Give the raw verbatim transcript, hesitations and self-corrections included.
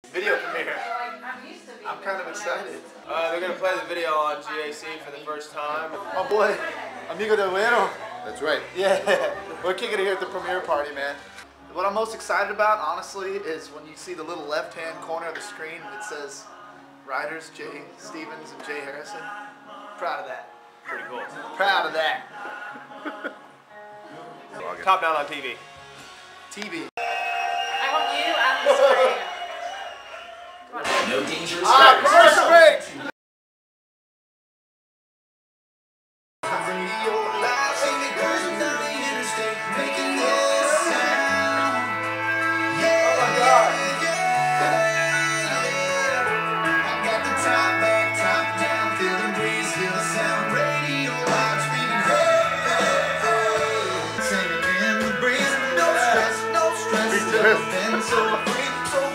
Video premiere. I'm kind of excited. Uh, they're gonna play the video on G A C for the first time. My boy, Amigo del Güero. That's right. Yeah, we're kicking it here at the premiere party, man. What I'm most excited about, honestly, is when you see the little left-hand corner of the screen that says Riders, Jay Stevens and Jay Harrison. Proud of that. Pretty cool. Proud of that. Top down on T V. T V. I want you and the screen. Come on. No dangerous Ah, commercial break! Been so free, so